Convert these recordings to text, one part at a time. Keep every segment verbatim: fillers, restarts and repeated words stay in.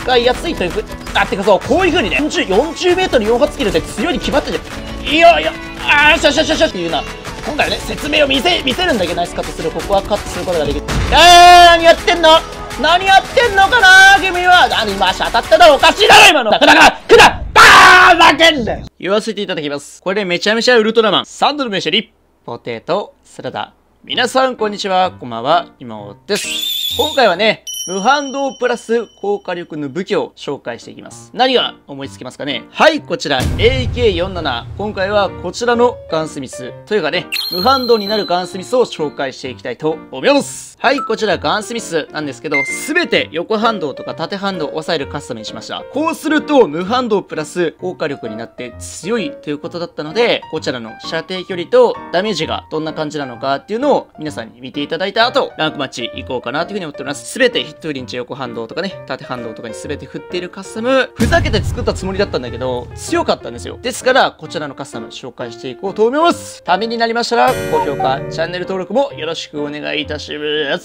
使いやすいというふうに、あ、ってかそう、こういう風にね、よんじゅう、よんじゅうメートルよん発キルって強いに決まったじゃん。いやいや、あーしゃしゃしゃしゃっていうな。今回はね、説明を見せ、見せるんだけど、ナイスカットする。ここはカットすることができる。あー、何やってんの何やってんのかな君は。何今足当たっただろおかしいだろ今の。だからだから、くだバーン負けんだよ言わせていただきます。これめちゃめちゃウルトラマン。サンドル飯より、ポテト、サラダ。皆さん、こんにちは。こんばんは。今尾です。今回はね、無反動プラス高火力の武器を紹介していきます。何が思いつきますかね。はい、こちら エーケーよんじゅうなな。今回はこちらのガンスミス。というかね、無反動になるガンスミスを紹介していきたいと思います。はい、こちらガンスミスなんですけど、すべて横反動とか縦反動を抑えるカスタムにしました。こうすると無反動プラス高火力になって強いということだったので、こちらの射程距離とダメージがどんな感じなのかっていうのを皆さんに見ていただいた後、ランクマッチ行こうかなというふうに思っております。すべてヒットフリンチ横反動とかね、縦反動とかに全て振っているカスタム、ふざけて作ったつもりだったんだけど、強かったんですよ。ですから、こちらのカスタム紹介していこうと思います。ためになりましたら、高評価、チャンネル登録もよろしくお願いいたします。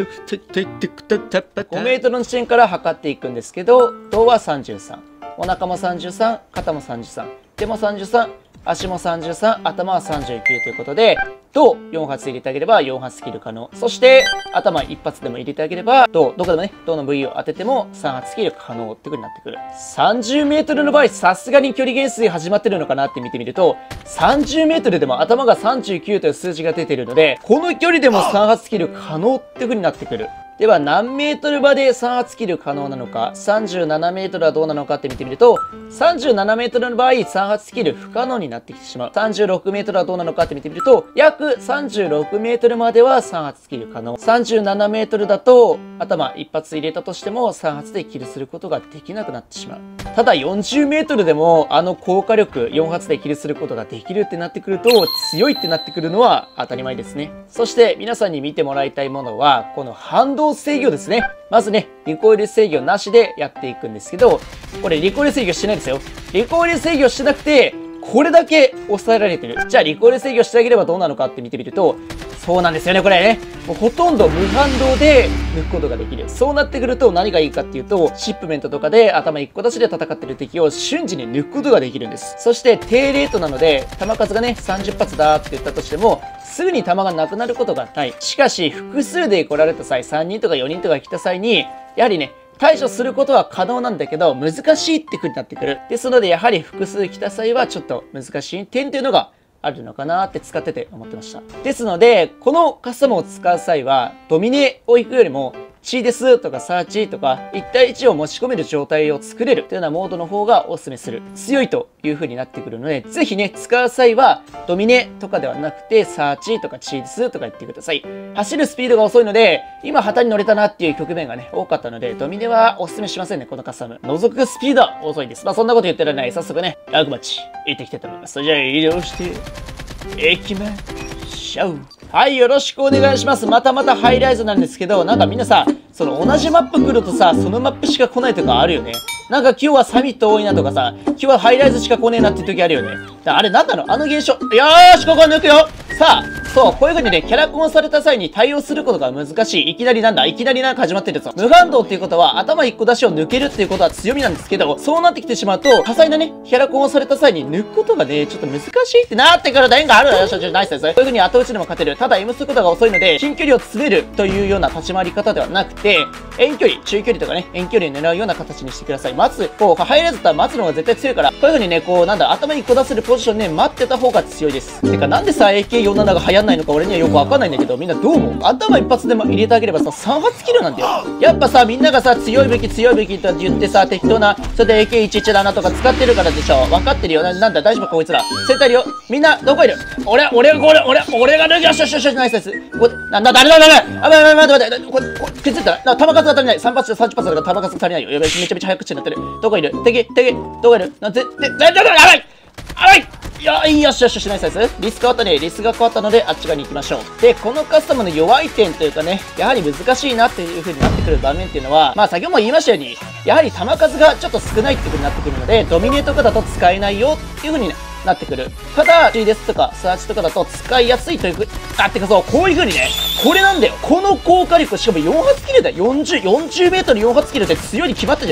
ごメートルの地点から測っていくんですけど、胴はさんじゅうさん。お腹もさんじゅうさん、肩もさんじゅうさん、手もさんじゅうさん、足もさんじゅうさん、頭はさんじゅうきゅうということで、胴よん発入れてあげればよん発スキル可能。そして、頭いち発でも入れてあげれば、胴、どこでもね、胴の部位を当ててもさん発スキル可能ってことになってくる。さんじゅうメートルの場合、さすがに距離減衰始まってるのかなって見てみると、さんじゅうメートルでも頭がさんじゅうきゅうという数字が出ているので、この距離でもさん発スキル可能ってことになってくる。では何メートルまでさん発キル可能なのか、さんじゅうななメートルはどうなのかって見てみると、さんじゅうななメートルの場合さん発キル不可能になってきてしまう。さんじゅうろくメートルはどうなのかって見てみると、約さんじゅうろくメートルまではさん発キル可能。さんじゅうななメートルだと、頭いち発入れたとしてもさん発でキルすることができなくなってしまう。ただよんじゅうメートルでもあの高火力よん発でキルすることができるってなってくると、強いってなってくるのは当たり前ですね。そして皆さんに見てもらいたいものは、この反動制御ですね。まずね、リコイル制御なしでやっていくんですけど、これリコイル制御してないですよ。リコイル制御してなくて、これだけ抑えられてる。じゃあリコイル制御してあげればどうなのかって見てみると、そうなんですよね、これね。もうほとんど無反動で抜くことができる。そうなってくると何がいいかっていうと、シップメントとかで頭いっこ出しで戦ってる敵を瞬時に抜くことができるんです。そして低レートなので、弾数がね、さんじゅっ発だって言ったとしても、すぐに弾がなくなることがない。しかし、複数で来られた際、さんにんとかよにんとか来た際に、やはりね、対処することは可能なんだけど、難しいって風になってくる。ですので、やはり複数来た際はちょっと難しい点というのがあるのかなって使ってて思ってました。ですので、このカスタムを使う際は、ドミネを行くよりも、チですとかサーチとかいち対いちを持ち込める状態を作れるというようなモードの方がお勧めする。強いという風になってくるので、ぜひね、使う際はドミネとかではなくてサーチとかチですとか言ってください。走るスピードが遅いので、今旗に乗れたなっていう局面がね、多かったので、ドミネはお勧めしませんね、このカスタム。覗くスピードは遅いです。まあそんなこと言ってられない。早速ね、ラグマッチ行っていきたいと思います。じゃあ移動して、行きましょう。はい、よろしくお願いします。またまたハイライズなんですけど、なんかみんなさ、その同じマップ来るとさ、そのマップしか来ないとかあるよね。なんか今日はサミット多いなとかさ、今日はハイライズしか来ねえなって時あるよね。あれなんなのあの現象。よーし、ここ抜くよ。さあ、そう、こういう風にね、キャラコンされた際に対応することが難しい。いきなりなんだいきなりなんか始まってるぞ。無反動っていうことは、頭いっこ出しを抜けるっていうことは強みなんですけど、そうなってきてしまうと、多彩なね、キャラコンをされた際に抜くことがね、ちょっと難しいってなってからだ縁があるよ。よしよし、ナイスです。こういう風に後打ちでも勝てる。ただ、M 速度が遅いので、近距離を詰めるというような立ち回り方ではなくて、遠距離、中距離とかね、遠距離を狙うような形にしてください。待つ、こう、ハイレーズだったら待つのが絶対強いから、こういう風にね、こう、なんだ、頭いっこ出せるポジションね、待ってた方が強いです。てか、なんでさ、エーケーよんじゅうなな が流行んないのか俺にはよくわかんないんだけど、みんなどう思う？頭一発でも入れてあげればさ、さん発キルなんだよ。やっぱさ、みんながさ、強い武器強い武器と言ってさ、適当な、それで エーケーいちいちなな とか使ってるからでしょ。わかってるよ。な、なんだ、大丈夫かこいつら。センターいるよ。みんな、どこいる？俺、俺、俺、俺、俺が脱ぎよしよしよしよし、ナイスです。これ、なんだ、誰だ、誰だ、あ、待って待って待って、これ、これ、気づいたら、弾数が足りない。さん発でさんじゅっ発だから弾数足りないよ。やばい、めちゃめちゃ早口になってる。どこいる？敵、敵、どこいる？な、ぜ、で、で、で、やばい！やばい！いや、いいよしよしよし、ナイスナイス。リスク変わったね。リスクが変わったので、あっち側に行きましょう。で、このカスタムの弱い点というかね、やはり難しいなっていう風になってくる場面っていうのは、まあ先ほども言いましたように、やはり弾数がちょっと少ないっていう風になってくるので、ドミネとかだと使えないよっていう風にね、なってくる。ただ、G ですとか、サーチとかだと使いやすいというふう、あ、ってかそう、こういう風にね、これなんだよ。この高火力、しかもよん発キルだよ。よんじゅう、よんじゅうメートルよん発キルって強いに決まったじゃん。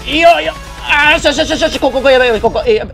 いやいや、あーしょしょしょしょし、ここ、ここやばいやばい、ここ、え、やばい。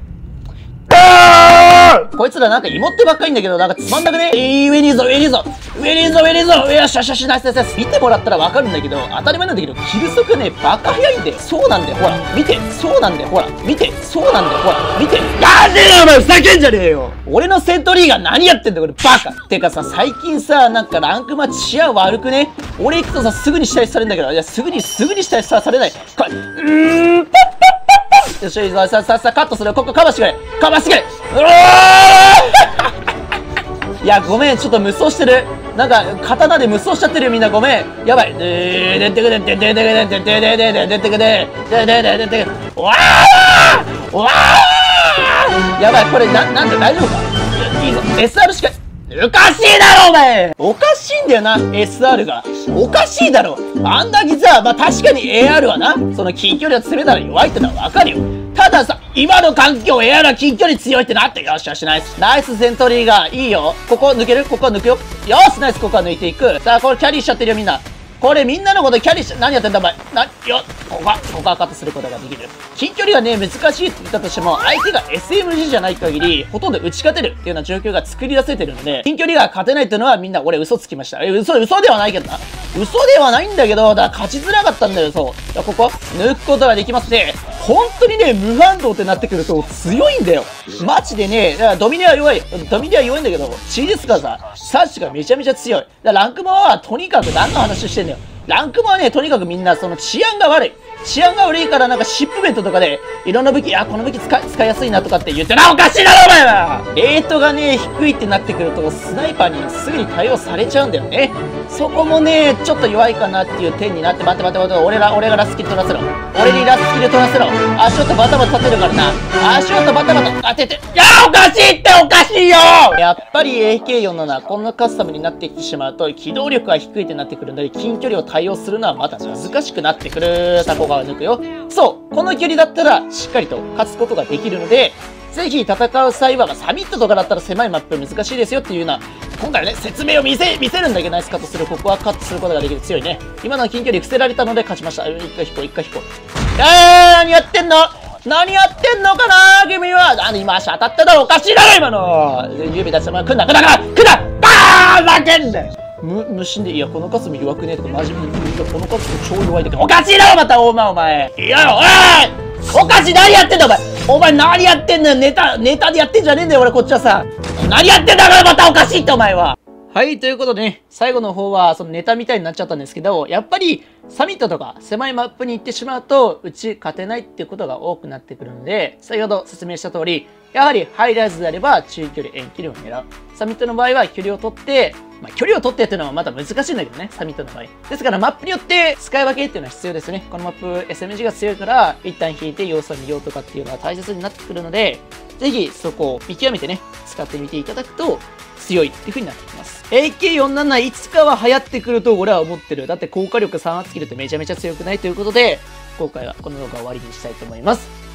こいつらなんか芋ってばっかりんだけど、なんかつまんなくね。えー、上にいるぞ、上にいるぞ、上にいるぞ、上にいるぞ、よしよしよし、ナイスナイスナイス。見てもらったらわかるんだけど、当たり前なんだけど、キル速ね、バカ速いんだよ。そうなんだよ、ほら、見て、そうなんだよ、ほら、見て、そうなんだよ、ほら、見て。なんでだよ、お前、ふざけんじゃねえよ。俺のセントリーが何やってんだよ、これ、バカ。てかさ、最近さ、なんかランクマッチ視野悪くね。俺行くとさ、すぐに下打ちされるんだけど、いや、すぐに、すぐに下打ちされない。これ、うーん、パッパッパッパッ。よし、さ、さ、さ、さ、カットする。ここカバーしてくれ。カバーしてくれ。うわーいや、ごめん、ちょっと無双してる。なんか、刀で無双しちゃってるよ、みんな。ごめん。やばい。でーでってくでってでででででででででってくででででででわーわーやばい、これ、な、なんで大丈夫かいいぞ。エスアール しか、おかしいだろ、お前おかしいんだよな、エスアール が。おかしいだろ。あんだけさ、まあ、確かに エーアール はな、その近距離を詰めたら弱いってのはわかるよ。たださ、今の環境 エーアール は近距離強いってなって、よしよし、ナイス。ナイスセントリーが、いいよ。ここ抜けるここは抜くよ。よし、ナイス、ここは抜いていく。さあ、これキャリーしちゃってるよ、みんな。これみんなのことキャリーし、何やってんだ、お前。な、よここは、ここはカットすることができる。近距離はね、難しいって言ったとしても、相手が エスエムジー じゃない限り、ほとんど打ち勝てるっていうような状況が作り出せてるので、近距離が勝てないっていうのはみんな俺嘘つきました。え、嘘、嘘ではないけどな。嘘ではないんだけど、だから勝ちづらかったんだよ、そう。だからここ、抜くことができますね。本当にね、無反動ってなってくると強いんだよ。マジでね、だからドミニは弱いよ。ドミニは弱いんだけど、チーですからさ、サーチがめちゃめちゃ強い。だからランクマはとにかく何の話してんだよ。ランクマはね、とにかくみんなその治安が悪い。治安が悪いからなんかシップメントとかでいろんな武器、あ、この武器使い、使いやすいなとかって言ってな、おかしいだろお前はレートがね、低いってなってくるとスナイパーにすぐに対応されちゃうんだよね。そこもね、ちょっと弱いかなっていう点になって、待って待って待って、俺ら、俺がラスキル取らせろ。俺にラスキル取らせろ。足音バタバタ立てるからな。足音バタバタ当てて。いやーおかしいっておかしいよやっぱり エーケーよんじゅうなな、こんなカスタムになってきてしまうと、機動力が低いってなってくるので、近距離を対応するのはまた難しくなってくる。タコが抜くよ。そう、この距離だったらしっかりと勝つことができるので、ぜひ戦う際は、まあ、サミットとかだったら狭いマップ難しいですよっていうような、今回はね、説明を見せ、見せるんだけど、ナイスカットする。ここはカットすることができる。強いね。今のは近距離伏せられたので勝ちました。一回引こう、一回引こう。えー、何やってんの何やってんのかな君は。何今足当たっただろおかしいだろ今の指出してもらう。来んな、来んな、来んな、来んなバーン負けんだよむ、無心で、いや、このカスも弱くねえとか、マジで、このカスも超弱いんだけど、おかしいだろまた、お前、お前。いやよ、おいおかしい何やってんだお前お前何やってんだよネタ、ネタでやってんじゃねえんだよ俺こっちはさ。何やってんだろまたおかしいってお前は。はい、ということでね、最後の方はそのネタみたいになっちゃったんですけど、やっぱりサミットとか狭いマップに行ってしまうと、うち勝てないっていうことが多くなってくるので、先ほど説明した通り、やはりハイライズであれば中距離、遠距離を狙う。サミットの場合は距離を取って、まあ、距離を取ってっていうのはまた難しいんだけどね、サミットの場合。ですからマップによって使い分けっていうのは必要ですね。このマップ エスエムジー が強いから、一旦引いて要素を見ようとかっていうのは大切になってくるので、ぜひそこを見極めてね、使ってみていただくと強いっていう風になってきます。エーケーよんじゅうなないつかは流行ってくると俺は思ってる。だって効果力さん発キルってめちゃめちゃ強くないということで、今回はこの動画を終わりにしたいと思います。